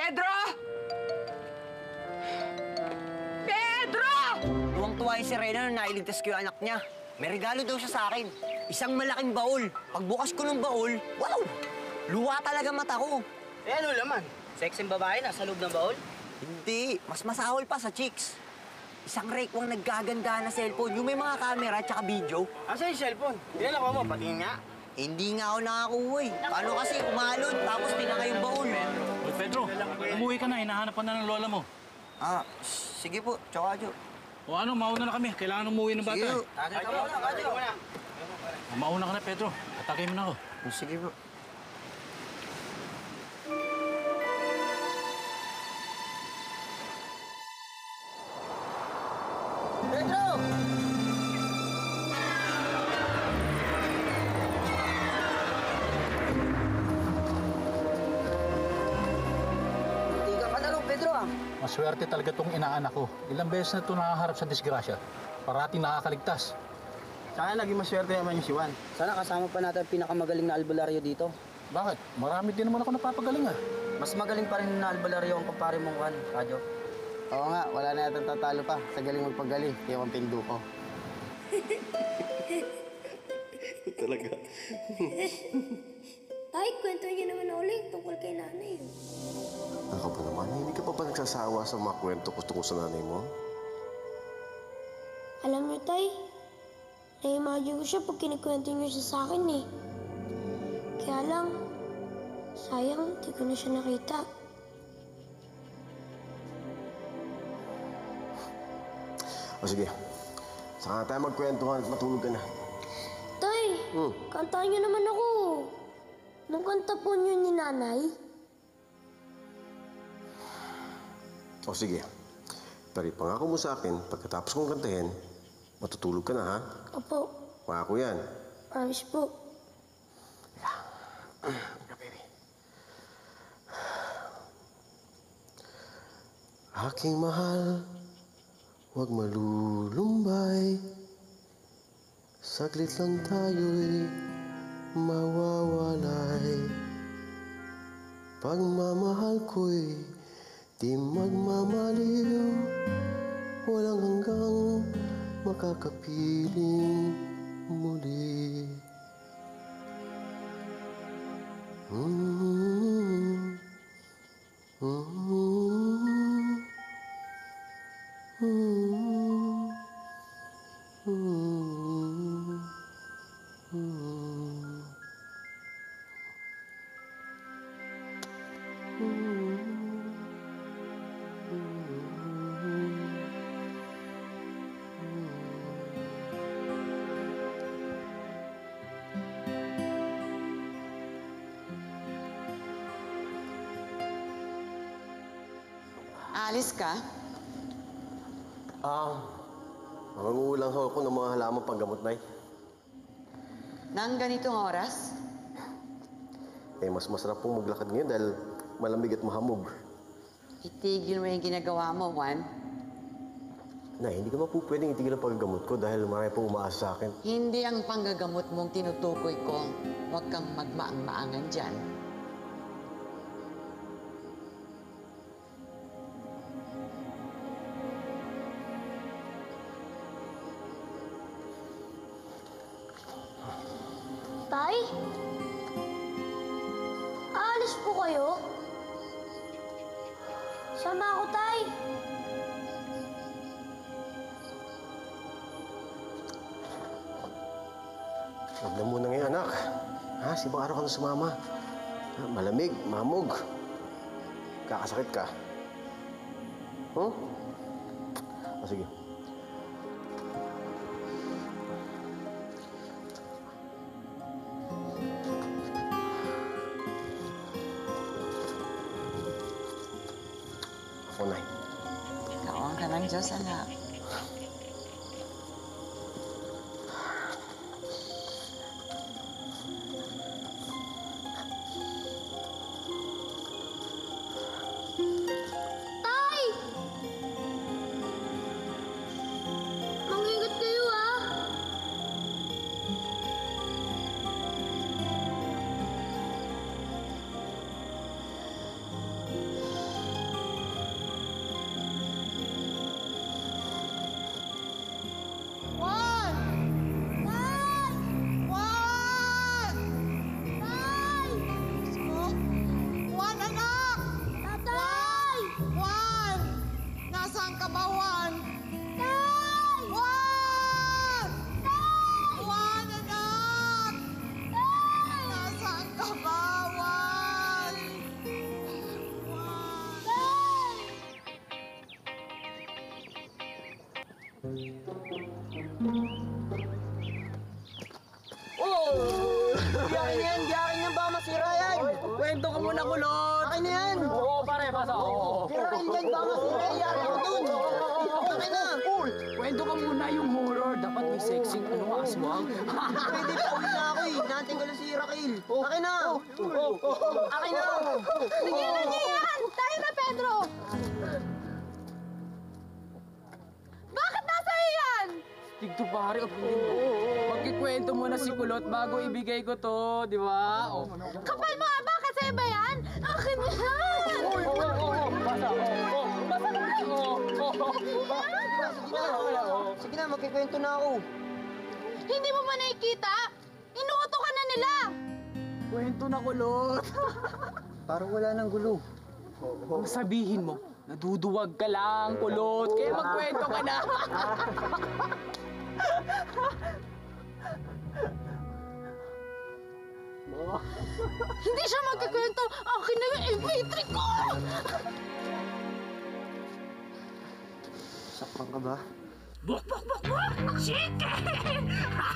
Pedro! Pedro! Tuwang-tuwa yung si Rena nung nailigtas ko yung anak niya. May regalo daw siya sa akin. Isang malaking baul. Pagbukas ko ng baul, wow! Luwa talaga mata ko. Eh ano laman? Sexy babae na sa loob ng baul? Hindi, mas masahol pa sa chicks. Isang rekwang naggaganda na cellphone. Yung may mga camera at saka video. Asa yung cellphone? Hindi na mo, patingin nga. Hindi nga ako nakakuha eh. Paano kasi umalon tapos tinaka yung baul? Uy, Pedro, umuwi ka na. Hinahanap pa na ng lola mo. Ah, sige po. Tsaka, Jo. O ano, mauna na kami. Kailangan umuwi ng bata. Sige. Tatay ka muna, tatay ka muna. O, mauna ka na, Pedro. Atake mo na ako. Sige po. Pedro! Hindi ka panalo, Pedro ah. Maswerte talaga tong inaanak ko. Ilang beses na ito nakaharap sa disgrasya. Parating nakakaligtas. Sana naging maswerte naman yung si Juan. Sana kasama pa natin ang pinakamagaling na albularyo dito. Bakit? Marami din naman ako napapagaling ah. Mas magaling pa rin na albularyo ang kumpare mong Juan, Radyo. Oo nga, wala na yatang tatalo pa sa galing magpagaling. Kaya ang pindo ko. Talaga. Tay, kwento niyo naman ulit tungkol kay nanay. Ako pa naman, hindi ka pa ba nagsasawa sa mga kwento ko tungkol sa nanay mo? Alam niyo, Tay, na-imagine ko siya pag kinikwento niyo siya sa akin eh. Kaya lang, sayang, di ko na siya nakita. O sige, saka tayo magkwentuhan at matulog ka na. Tay, kantahan niyo naman ako. Nung kanta po niyo ni nanay. O sige, pero ipangako mo sa akin, pagkatapos kong kantahin, matutulog ka na ha? Opo, Pangako yan. promise po. Ika, baby. Aking mahal, huwag malulumbay. Saglit lang tayo'y mawawalay. Pagmamahal ko'y di magmamaliw. Walang hanggang makakapiling muli. Alis ka? Mangungulang ho ako ng mga halaman panggamot, Nay. Nang ganitong oras? Mas masarap pong maglakad ngayon dahil malamig at mahamog. Itigil mo yung ginagawa mo, Juan. Nay, hindi ko pa po pwedeng itigil ang paggagamot ko dahil marami pong umaasa sa akin. Hindi ang panggagamot mong tinutukoy ko. Huwag kang magmaang-maangan dyan. Tay? Aalis po kayo? Sama ako, Tay. Huwag na muna ngayon, anak. Sibang araw ka na sumama. Malamig, mahamog. Kakasakit ka. Sige. Ako, Nay. Kawan ka ng Diyos, anak. Tay! Mag-ingat kayo, ah! Giyakin yan! Giyakin yan! Baka masira yan! Kwento ka muna, kulot! Akin na yan! Oo, pare, basa. Sirain yan! Baka masira yan! Giyakin ko dun! Akin na! Kwento ka muna yung horror. Dapat may sexy, aswang. Pwede pa uwi na ako eh! Natin ko lang si Rakil! Akin na! Akin na! Tigilan niyo yan! Tayo na, Pedro! Bakit nasa yan? Tigto pare, opinin mo. Magkikwento muna si Kulot bago ibigay ko to, di ba? Oh. Kapal mo nga ba? Kasi ba yan? Akin yan! Sige na, magkikwento na ako. Hindi mo ba nakikita? Inuuto ka na nila! Kwento na, Kulot. Parang wala nang gulo. Kung sabihin mo, naduduwag ka lang, Kulot. Kaya magkwento ka na. Hindi siya magkikwento! Akin na yung MP3 ko! Sakpan ka ba? Buk, buk, buk, buk! Chicken!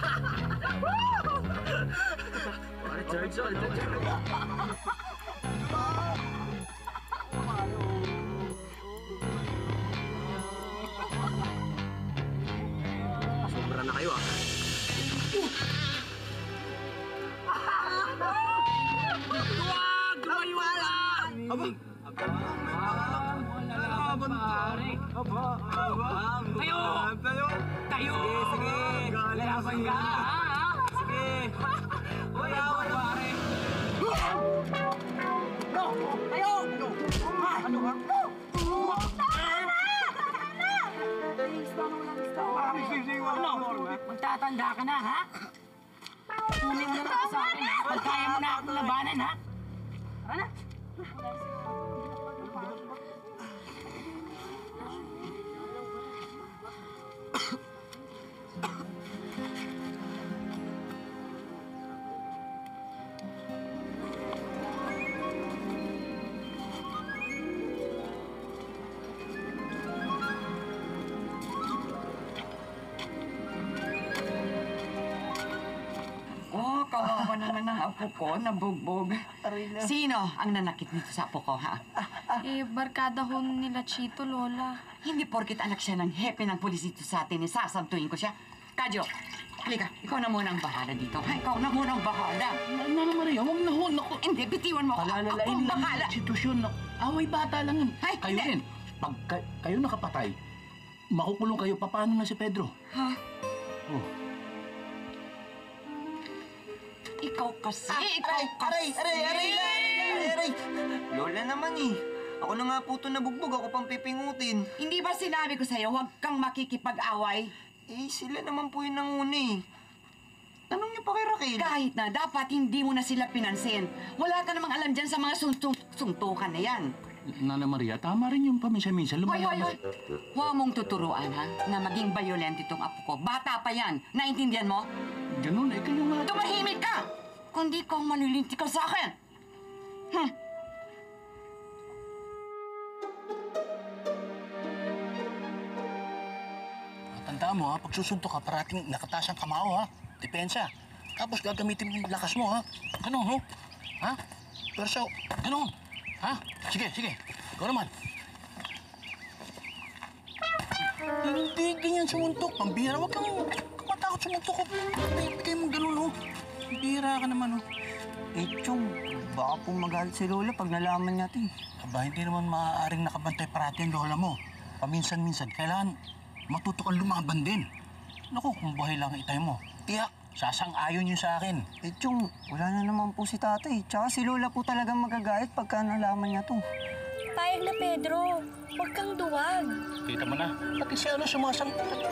Sobra na kayo ah. Magtatanda ka na, ha? Tuloy mo na sa akin, ha? Pag kaya mo na akong labanan, ha? Tara na. Oh, kawawa naman ang apo ko, nabugbog. Sino ang nanakit nito sa apo ko, ha? Barkada ho nila Chito, Lola. Hindi porkit anak siya ng hepe ng pulis dito sa atin, sasantuin ko siya. Kadyo, halika, ikaw na muna ang bahala dito. Ha? Ikaw na muna ang bahala. Nana Maria, huwag na huwag. Naku, Hindi, bitiwan mo ako. palalalain Ako ang lang bahala. yung sitwasyon. Away bata lang yun. Ay, Kayo hindi. rin. Pag kayo nakapatay, makukulong kayo. Paano na si Pedro? Ha? Oh. Ikaw kasi, ikaw kasi. Aray! Lola naman eh. Ako na nga po ito nabugbog, ako pang pipingutin. Hindi ba sinabi ko sa'yo, huwag kang makikipag-away? Eh, sila naman po yung nanguna eh. Tanong niyo pa kay Rakil. Kahit na, dapat hindi mo na sila pinansin. Wala ka namang alam dyan sa mga suntukan na yan. Nana Maria, tama rin yung paminsan-minsan. Hoy, hoy, Lumalabas. hoy! Huwag mong tuturuan, ha? Na maging violent itong apo ko. Bata pa yan. Naintindihan mo? Ganun, kayo nga. Tumahimik ka! Kundi kang manilinti ka sa akin. Tandaan mo ha, pag susuntok ka, parating nakataas ang kamao ha. Depensa. Tapos gagamitin mo yung lakas mo ha. Ganun, no? Ha? Pero so, ganun. Ha? Sige, sige. Ikaw naman. Hindi ganyan sumuntok. Pambira, huwag kang matakot sumuntok. Bigay mo ganun, no? Pambira ka naman, no? Eh, Chong, baka po magalit si Lola pag nalaman niya ito eh. Aba, hindi naman maaaring nakabantay parati ang lola mo. Paminsan-minsan, kailangan matuto kang lumaban din. Naku, kung buhay lang ang itay mo. Tiyak, sasang-ayon yun sa akin. Eh, Chong, wala na naman po si tatay. Tsaka si Lola po talagang magagalit pagka nalaman niya to. Payag na, Pedro. Huwag kang duwag. Kita mo na, pati si ano sumasang...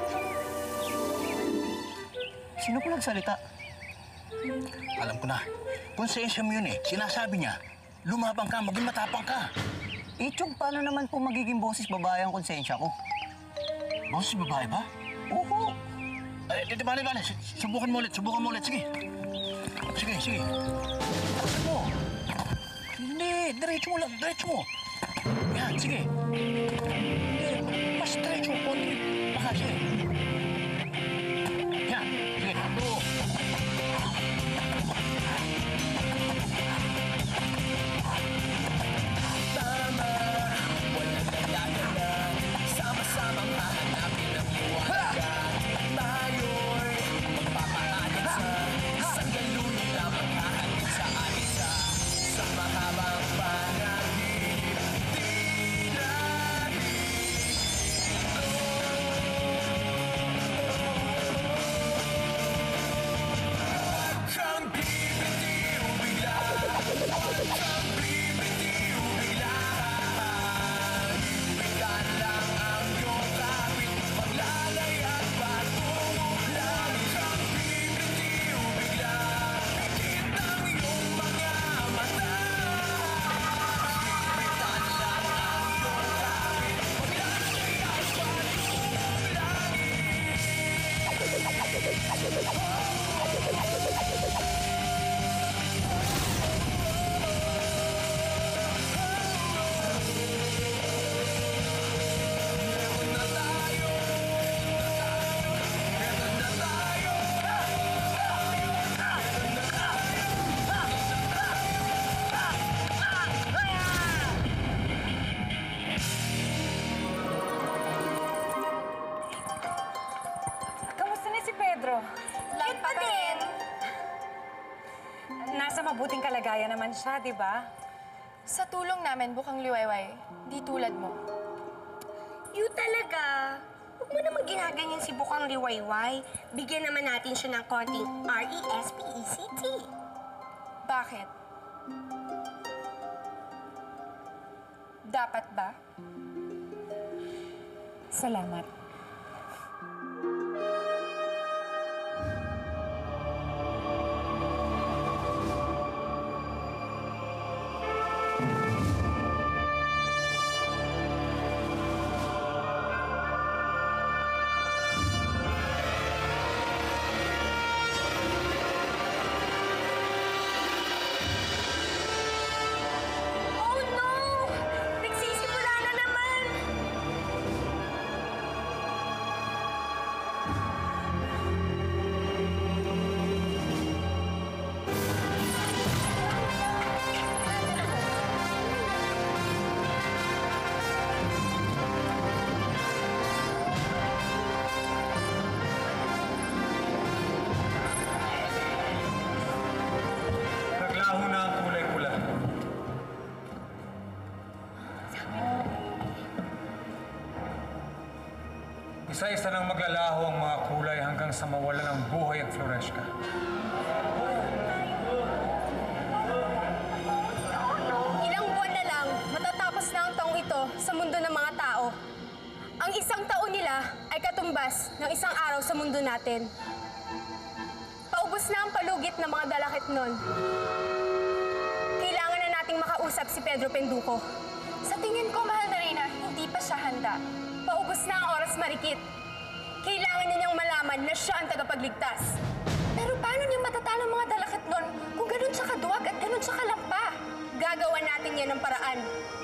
Sino po nagsalita? Alam ko na, konsensya mo yun eh. Sinasabi niya, lumabang ka, maging matapang ka. Eh, Chong, paano naman po magiging boses babae ang konsensya ko? Boses babae ba? Oo. Ay, di bale. Subukan mo ulit. Sige. Sige. Ano mo? Hindi, diretso mo. Yan, sige. Hindi, mas diretso mo. Konti. Baka, sige. Yan, sige. Oo. Kamusta na si Pedro? Late pa din. Nasa mabuting kalagayan naman siya, di ba? Sa tulong namin, bukang liwayway. Di tulad mo. You talaga. Huwag mo naman ginaganyan si Bukang Liwayway. Bigyan naman natin siya ng konting R-E-S-P-E-C-T. Bakit? Dapat ba? Salamat. Oh no! Nagsisimula na naman! Naglaho na ang kulay pula. Isa-isa nang maglalaho ang mga kulay hanggang sa mawala ng buhay ang Floresca. Ilang buwan na lang, matatapos na ang taong ito sa mundo ng mga tao. Ang isang taon nila ay katumbas ng isang araw sa mundo natin. Paubos na ang palugit ng mga dalakit nun. Kailangan na nating makausap si Pedro Penduko. Sa tingin ko, mahal na Reyna, hindi pa siya handa. Paubos na ang oras marikit. Kailangan niya niyang malaman na siya ang tagapagligtas. Pero paano niya matatalo ang mga dalakit nun kung ganun siya kaduwag at ganun siya kalampa? Gagawa natin yan ng paraan.